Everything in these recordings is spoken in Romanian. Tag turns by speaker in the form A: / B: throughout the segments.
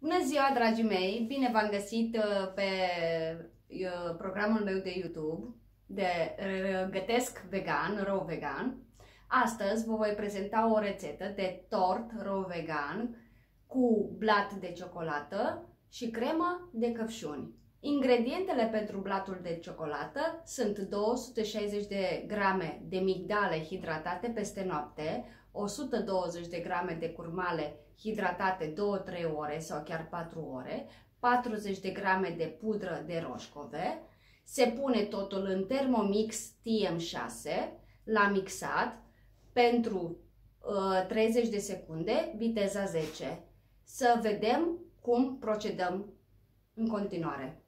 A: Bună ziua, dragii mei! Bine v-am găsit pe programul meu de YouTube de Gătesc Vegan, Raw Vegan. Astăzi vă voi prezenta o rețetă de tort raw vegan cu blat de ciocolată și cremă de căpșuni. Ingredientele pentru blatul de ciocolată sunt 260 de grame de migdale hidratate peste noapte, 120 de grame de curmale hidratate 2-3 ore sau chiar 4 ore, 40 de grame de pudră de roșcove. Se pune totul în Thermomix TM6 la mixat pentru 30 de secunde, viteza 10. Să vedem cum procedăm în continuare.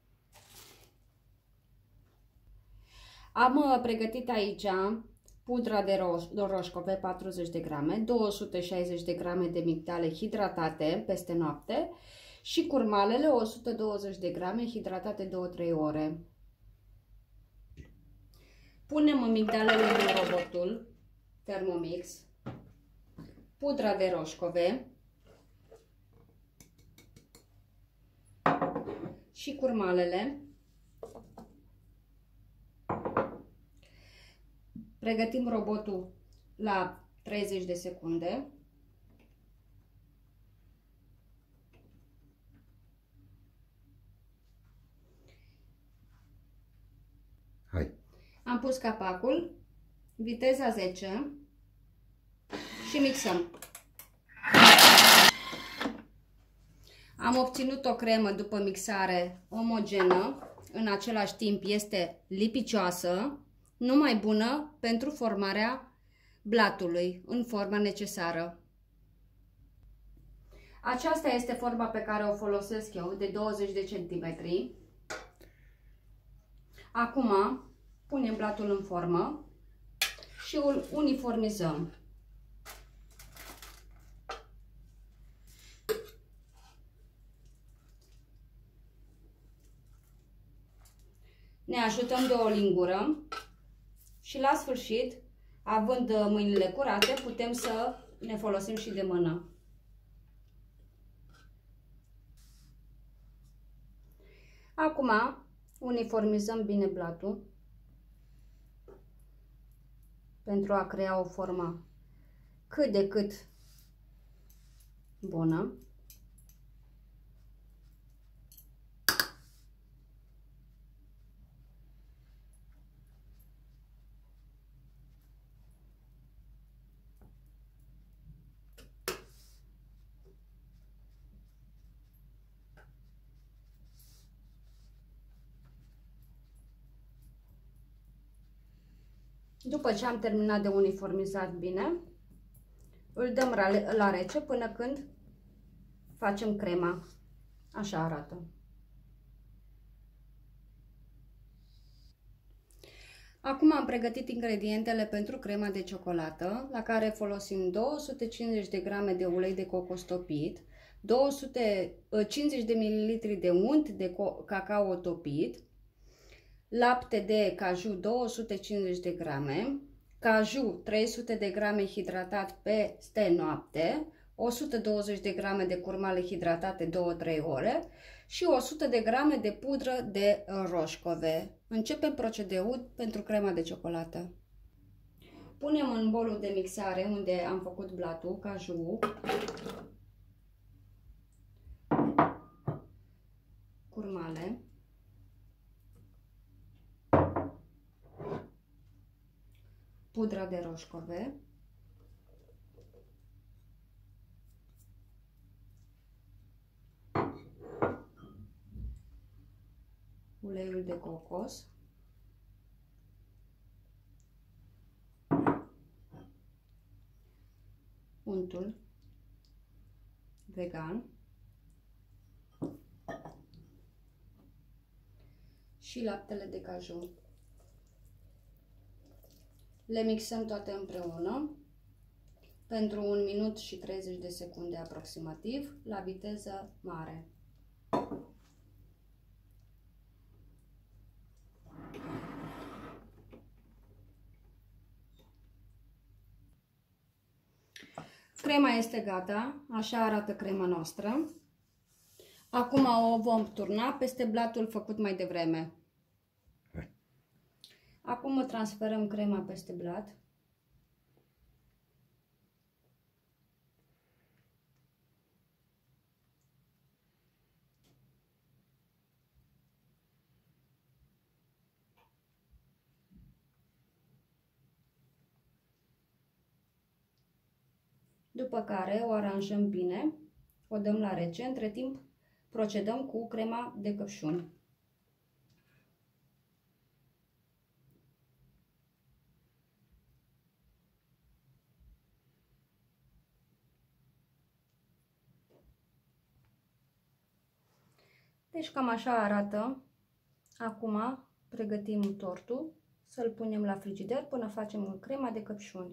A: Am pregătit aici pudra de roșcove 40 de grame, 260 de grame de migdale hidratate peste noapte și curmalele 120 de grame hidratate 2-3 ore. Punem migdalele în robotul Thermomix, pudra de roșcove și curmalele. Pregătim robotul la 30 de secunde.
B: Hai.
A: Am pus capacul, viteza 10 și mixăm. Am obținut o cremă după mixare omogenă, în același timp este lipicioasă, numai bună pentru formarea blatului în forma necesară. Aceasta este forma pe care o folosesc eu, de 20 de centimetri. Acum punem blatul în formă și îl uniformizăm. Ne ajutăm de o lingură și la sfârșit, având mâinile curate, putem să ne folosim și de mână. Acum uniformizăm bine blatul pentru a crea o formă cât de cât bună. După ce am terminat de uniformizat bine, îl dăm la rece până când facem crema. Așa arată. Acum am pregătit ingredientele pentru crema de ciocolată, la care folosim 250 de grame de ulei de cocos topit, 250 de ml de unt de cacao topit, lapte de caju 250 de grame, caju 300 de grame hidratat peste noapte, 120 de grame de curmale hidratate 2-3 ore și 100 de grame de pudră de roșcove. Începem procedeul pentru crema de ciocolată. Punem în bolul de mixare unde am făcut blatul, caju, curmale, pudra de roșcove, uleiul de cocos, untul vegan și laptele de caju. Le mixăm toate împreună pentru 1 minut și 30 de secunde aproximativ, la viteză mare. Crema este gata, așa arată crema noastră. Acum o vom turna peste blatul făcut mai devreme.
B: Hai.
A: Acum transferăm crema peste blat. După care o aranjăm bine, o dăm la rece, între timp procedăm cu crema de căpșuni. Deci cam așa arată. Acum pregătim tortul, să-l punem la frigider până facem crema de căpșuni.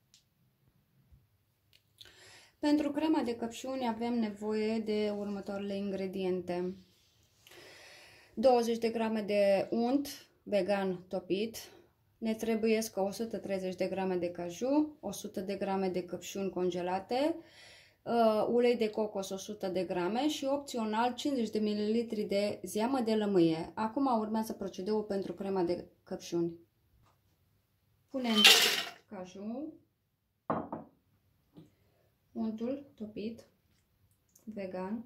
A: Pentru crema de căpșuni avem nevoie de următoarele ingrediente. 20 de grame de unt vegan topit, ne trebuiesc 130 de grame de caju, 100 de grame de căpșuni congelate, ulei de cocos 100 de grame și opțional 50 de ml de zeamă de lămâie. Acum urmează procedeul pentru crema de căpșuni. Punem caju, untul topit, vegan,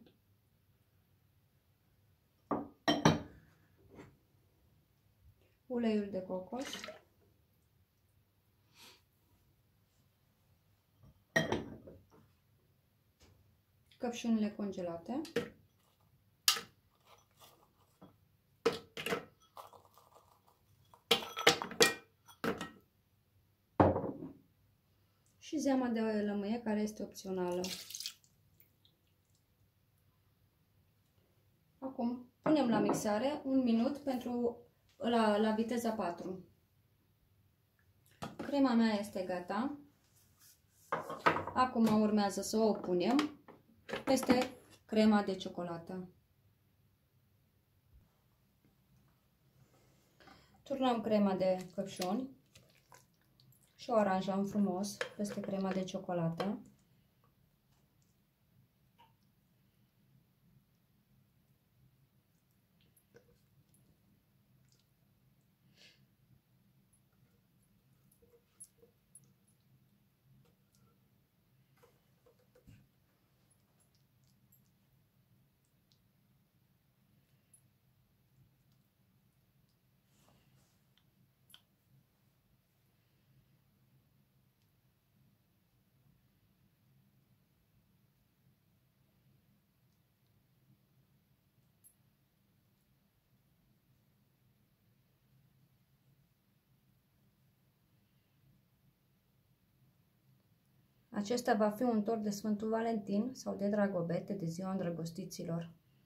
A: uleiul de cocos, căpșunile congelate, și zeama de lămâie, care este opțională. Acum punem la mixare 1 minut la viteza 4. Crema mea este gata. Acum urmează să o punem peste crema de ciocolată. Turnăm crema de căpșuni și o aranjăm frumos peste crema de ciocolată. Acesta va fi un tort de Sfântul Valentin sau de Dragobete, de ziua îndrăgostiților.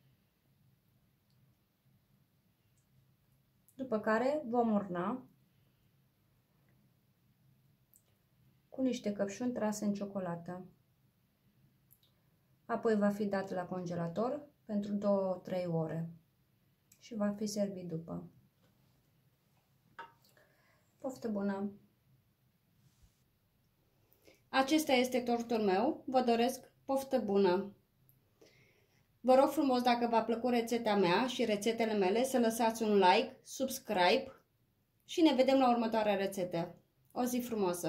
A: După care vom orna cu niște căpșuni trase în ciocolată. Apoi va fi dat la congelator pentru 2-3 ore și va fi servit după. Poftă bună! Acesta este tortul meu, vă doresc poftă bună! Vă rog frumos, dacă v-a plăcut rețeta mea și rețetele mele, să lăsați un like, subscribe și ne vedem la următoarea rețetă. O zi frumoasă!